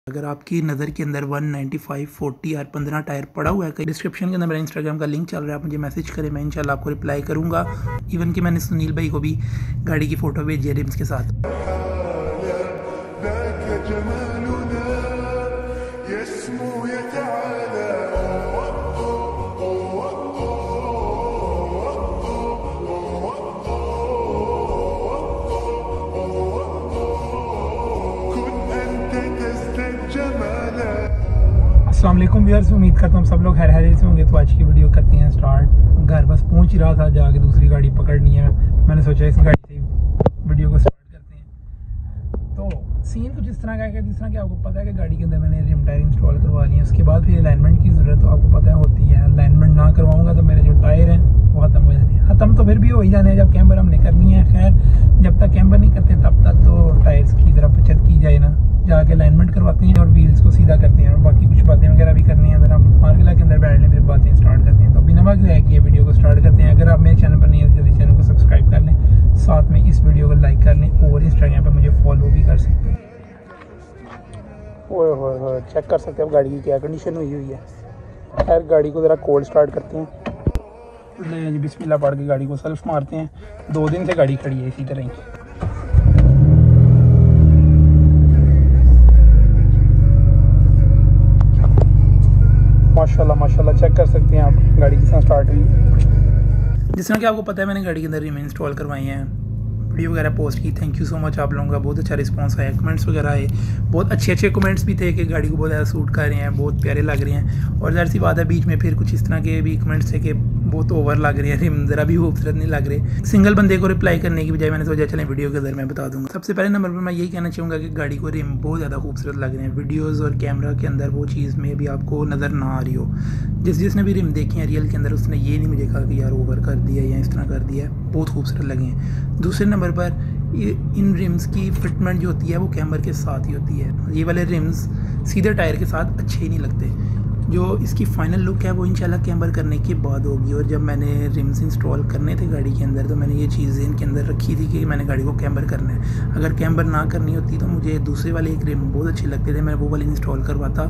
अगर आपकी नज़र के अंदर 195, 40 और 15 टायर पड़ा हुआ है, डिस्क्रिप्शन के अंदर मेरा इंस्टाग्राम का लिंक चल रहा है, आप मुझे मैसेज करें, मैं इंशाल्लाह आपको रिप्लाई करूँगा। इवन कि मैंने सुनील भाई को भी गाड़ी की फ़ोटो भेजी है रिम्स के साथ। अस्सलाम वालेकुम व्यूअर्स, उम्मीद करता हूँ सब लोग खैर से होंगे। तो आज की वीडियो करते हैं स्टार्ट। घर बस पहुँच ही रहा था, जाके दूसरी गाड़ी पकड़नी है। मैंने सोचा इस गाड़ी से वीडियो को स्टार्ट करते हैं। तो सीन कुछ इस तरह का है, जिस तरह कि आपको पता है कि गाड़ी के अंदर मैंने रिम टायर इंस्टॉल करवा लिए हैं। उसके बाद फिर अलाइनमेंट की ज़रूरत तो आपको पता है होती है। अलाइनमेंट ना करवाऊँगा तो मेरे जो टायर हैं वो ख़त्म हो जाने हैं। ख़त्म तो फिर भी हो ही जाने हैं जब कैम्बर हमने करनी है। खैर जब तक कैम्बर नहीं करते तब तक तो टायर्स की ज़रा बचत की जाए ना। जाके अलाइनमेंट करवाते हैं और व्हील्स को सीधा करते हैं और बाकी कुछ बातें वगैरह भी करनी है। अगर हम मार्केला के अंदर बैठ लें फिर बातें स्टार्ट करते हैं। तो बिना वक्त ज़ाया किए वीडियो को स्टार्ट करते हैं। अगर आप मेरे चैनल पर नहीं है जल्दी चैनल को सब्सक्राइब कर लें, साथ में इस वीडियो को लाइक कर लें और इंस्टाग्राम पर मुझे फॉलो भी कर सकते हैं। ओह चेक कर सकते हैं आप गाड़ी की क्या कंडीशन हुई है। खैर गाड़ी को ज़रा कोल्ड स्टार्ट करते हैं। बिस्मिल्लाह पढ़ के गाड़ी को सेल्फ मारते हैं। 2 दिन से गाड़ी खड़ी है इसी तरह ही। माशाल्लाह माशाल्लाह चेक कर सकते हैं आप गाड़ी किस तरह स्टार्ट हुई। जिस तरह कि आपको पता है मैंने गाड़ी के अंदर रिम इंस्टॉल करवाई हैं, वीडियो वगैरह पोस्ट की। थैंक यू सो मच आप लोगों का, बहुत अच्छा रिस्पांस आया। कमेंट्स वगैरह आए, बहुत अच्छे कमेंट्स भी थे कि गाड़ी को बहुत ज़्यादा सूट कर रहे हैं, बहुत प्यारे लग रहे हैं। और ज़ाहिर सी बात है बीच में फिर कुछ इस तरह के भी कमेंट्स थे कि बहुत ओवर लग रही है रिम, ज़रा भी खूबसूरत नहीं लग रहे। सिंगल बंदे को रिप्लाई करने की बजाय मैंने सोचा चलें वीडियो के अंदर मैं बता दूँगा। सबसे पहले नंबर पर मैं यही कहना चाहूँगा कि गाड़ी को रिम बहुत ज़्यादा खूबसूरत लग रहे हैं। वीडियोज़ और कैमरा के अंदर वो चीज़ में भी आपको नज़र ना आ रही हो। जिसने भी रिम देखी है रियल के अंदर उसने ये नहीं मुझे कहा कि यार ओवर कर दिया या इस तरह कर दिया है, बहुत खूबसूरत लगे हैं। दूसरे नंबर पर इन रिम्स की फिटमेंट जो होती है वो कैमर के साथ ही होती है। ये वाले रिम्स सीधे टायर के साथ अच्छे ही नहीं लगते। जो इसकी फाइनल लुक है वो इंशाल्लाह कैम्बर करने के बाद होगी। और जब मैंने रिम्स इंस्टॉल करने थे गाड़ी के अंदर तो मैंने ये चीज़ इनके अंदर रखी थी कि मैंने गाड़ी को कैम्बर करना है। अगर कैम्बर ना करनी होती तो मुझे दूसरे वाले एक रिम बहुत अच्छे लगते थे, मैं वो वाले इंस्टॉल करवाता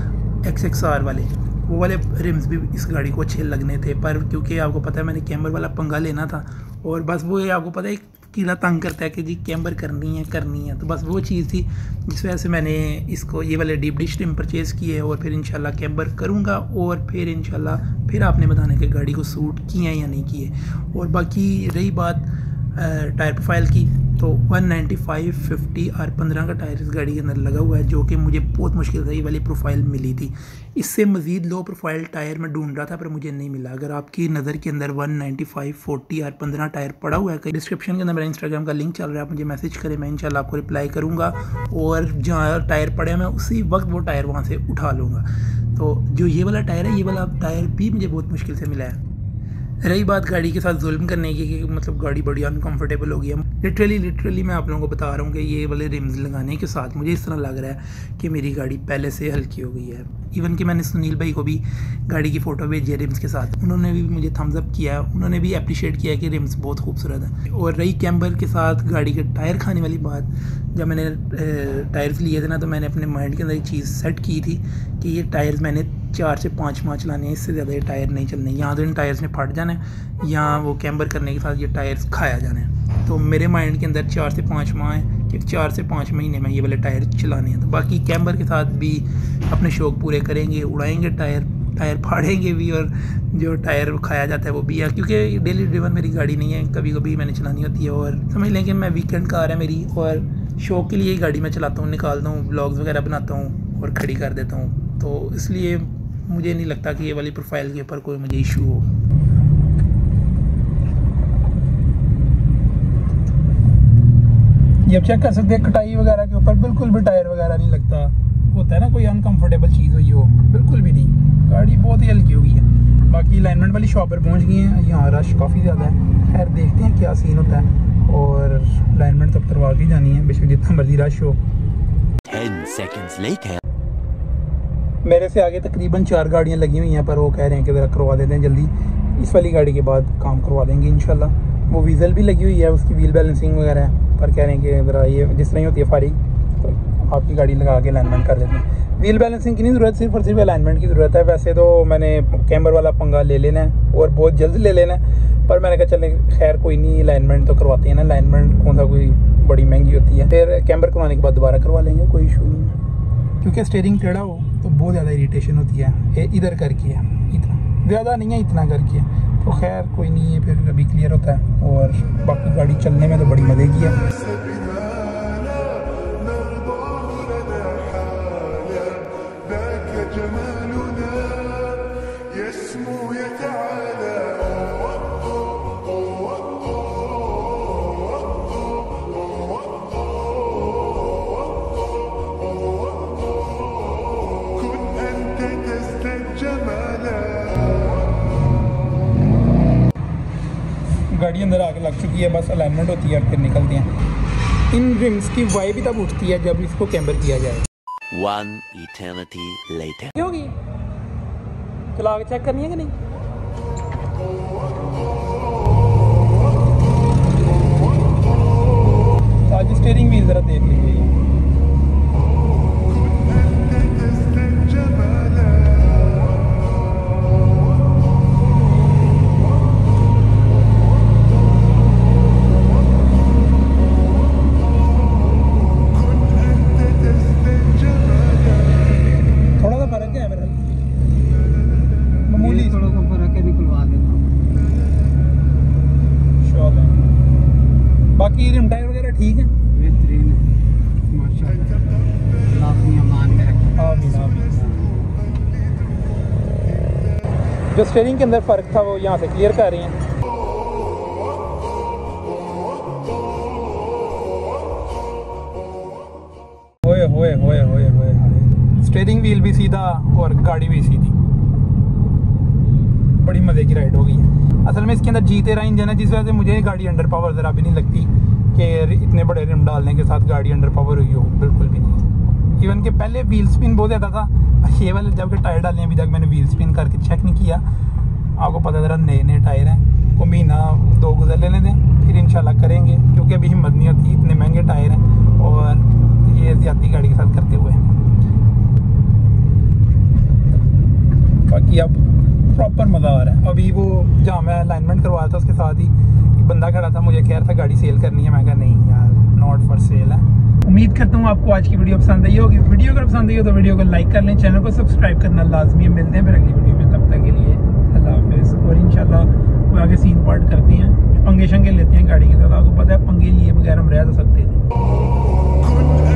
XXR वाले। वो वाले रिम्स भी इस गाड़ी को अच्छे लगने थे, पर क्योंकि आपको पता है मैंने कैम्बर वाला पंगा लेना था और बस वो आपको पता है कीड़ा तंग करता है कि जी कैम्बर करनी है, तो बस वो चीज़ थी जिस वजह से मैंने इसको ये वाले डीप डिश रिम परचेज़ किए और फिर इंशाल्लाह कैम्बर करूँगा और फिर इंशाल्लाह फिर आपने बताने कि गाड़ी को सूट किए या नहीं किए। और बाकी रही बात टायर प्रोफाइल की, तो 195, 50 और 15 का टायर इस गाड़ी के अंदर लगा हुआ है, जो कि मुझे बहुत मुश्किल से ये वाली प्रोफाइल मिली थी। इससे मज़ीद लो प्रोफाइल टायर मैं ढूंढ रहा था पर मुझे नहीं मिला। अगर आपकी नज़र के अंदर 195, 40 और 15 टायर पड़ा हुआ है, डिस्क्रिप्शन के अंदर मेरा इंस्टाग्राम का लिंक चल रहा है, आप मुझे मैसेज करें, मैं इंशाल्लाह आपको रिप्लाई करूँगा और जहाँ टायर पड़े मैं उसी वक्त वो टायर वहाँ से उठा लूँगा। तो जो ये वाला टायर है, ये वाला टायर भी मुझे बहुत मुश्किल से मिला है। रही बात गाड़ी के साथ जुल्म करने की कि मतलब गाड़ी बड़ी अनकंफर्टेबल हो गई है। लिटरली मैं आप लोगों को बता रहा हूँ कि ये वाले रिम्स लगाने के साथ मुझे इस तरह लग रहा है कि मेरी गाड़ी पहले से हल्की हो गई है। इवन कि मैंने सुनील भाई को भी गाड़ी की फ़ोटो भेजी है रिम्स के साथ, उन्होंने भी मुझे थम्स अप किया है, उन्होंने भी अप्रिशिएट किया कि रिम्स बहुत खूबसूरत है। और रही कैम्बर के साथ गाड़ी के टायर खाने वाली बात, जब मैंने टायर्स लिए थे ना तो मैंने अपने माइंड के अंदर एक चीज़ सेट की थी कि ये टायर्स मैंने 4 से 5 माह चलाने हैं, इससे ज़्यादा ये टायर नहीं चलने। यहाँ तो इन टायर्स ने फट जाना है या वो कैम्बर करने के साथ ये टायर्स खाया जाना है। तो मेरे माइंड के अंदर 4 से 5 माह है कि 4 से 5 महीने में ये वाले टायर चलाने हैं। तो बाकी कैम्बर के साथ भी अपने शौक़ पूरे करेंगे, उड़ाएंगे टायर फाड़ेंगे भी और जो टायर खाया जाता है वो भी है, क्योंकि डेली ड्रिवन मेरी गाड़ी नहीं है, कभी कभी मैंने चलानी होती है। और समझ लें कि मैं वीकेंड कार है मेरी और शौक़ के लिए ही गाड़ी में चलाता हूँ, निकालता हूँ, व्लॉग्स वगैरह बनाता हूँ और खड़ी कर देता हूँ। तो इसलिए मुझे नहीं लगता कि ये वाली प्रोफाइल के ऊपर कोई मुझे इशू हो। ये आप चेक कर सकते हैं कटाई वगैरह के ऊपर बिल्कुल भी टायर वगैरह नहीं लगता। होता है ना कोई अनकंफर्टेबल चीज़ हुई हो, बिल्कुल भी नहीं। गाड़ी बहुत ही हल्की हो गई है। बाकी अलाइनमेंट वाली शॉप पर पहुँच गए हैं, यहाँ रश काफ़ी ज़्यादा है। खैर देखते हैं क्या सीन होता है और अलाइनमेंट तब करवा के जानी है बेशक जितना मर्जी रश हो। 10 seconds later मेरे से आगे तकरीबन 4 गाड़ियाँ लगी हुई हैं पर वो कह रहे हैं कि ज़रा करवा देते हैं जल्दी, इस वाली गाड़ी के बाद काम करवा देंगे इंशाल्लाह। वो वीज़ल भी लगी हुई है, उसकी व्हील बैलेंसिंग वगैरह है, पर कह रहे हैं कि ज़रा ये जिस तरह ही होती है फारिग तो आपकी गाड़ी लगा के अलाइनमेंट कर देते हैं। व्हील बैलेंसिंग की नहीं ज़रूरत, सिर्फ और सिर्फ अलाइनमेंट की ज़रूरत है। वैसे तो मैंने कैमर वाला पंगा ले लेना है और बहुत जल्द ले लेना है, पर मैंने कहा चले खैर कोई नहीं, अलाइनमेंट तो करवाते हैं ना, अलाइनमेंट कौन सा कोई बड़ी महंगी होती है, फिर कैमर करवाने के बाद दोबारा करवा लेंगे, कोई इशू नहीं है। क्योंकि स्टीयरिंग टेढ़ा हो तो बहुत ज़्यादा इरीटेशन होती है, इधर करके है, इतना ज़्यादा नहीं है, इतना करके है, तो खैर कोई नहीं है, फिर अभी क्लियर होता है। और बाकी गाड़ी चलने में तो बड़ी मज़े की है। गाड़ी अंदर आके लग चुकी है, बस अलाइनमेंट होती है और फिर निकलते हैं। इन रिम्स की वाइब भी तब उठती है जब इसको कैम्बर किया जाए। One eternity later. क्या होगी, चला के चेक करनी है कि नहीं? आज स्टीयरिंग व्हील जरा देख लीजिए। बाकी रिम टायर वगैरह ठीक है, बेहतरीन है माशाल्लाह, लाफियां मान के रखें। आमीन आमीन। जो स्टीयरिंग के अंदर फ़र्क था वो यहाँ से क्लियर कर रही हैं। होए होए होए होए होए, स्टीयरिंग व्हील भी सीधा और गाड़ी भी सीधी, बड़ी मज़े की राइड हो गई है। असल में इसके अंदर G13 इंजन है, जिस वजह से मुझे गाड़ी अंडर पावर ज़रा भी नहीं लगती कि इतने बड़े रिम डालने के साथ गाड़ी अंडर पावर हुई हो, बिल्कुल भी नहीं। इवन के पहले व्हील स्पिन बहुत ज़्यादा था, ये वाले जब के टायर डाले अभी तक मैंने व्हील स्पिन करके चेक नहीं किया। आपको पता ज़रा नए नए टायर हैं, वो महीना 2 गुजर लेने दें, फिर इंशाल्लाह करेंगे, क्योंकि अभी हिम्मत नहीं होती, इतने महंगे टायर हैं और ये ज़्यादती गाड़ी के साथ करते हुए। बाकी अब प्रॉपर मज़ा आ रहा है। अभी वो जहाँ मैं अलाइनमेंट करवाया था उसके साथ ही एक बंदा खड़ा था, मुझे कह रहा था गाड़ी सेल करनी है, मैं कहा नहीं यार, नॉट फॉर सेल है। उम्मीद करता हूँ आपको आज की वीडियो पसंद आई होगी। वीडियो अगर पसंद आई हो तो वीडियो को लाइक कर लें, चैनल को सब्सक्राइब करना लाजमी है। मिलते हैं फिर अगली वीडियो में, तब तक के लिए अल्लाह हाफिज़। और इंशाल्लाह कोई आगे सीन पार्ट करते हैं, पंगे शंगे लेते हैं गाड़ी के साथ। आपको पता है पंगे लिए बगैर हम रह तो सकते नहीं।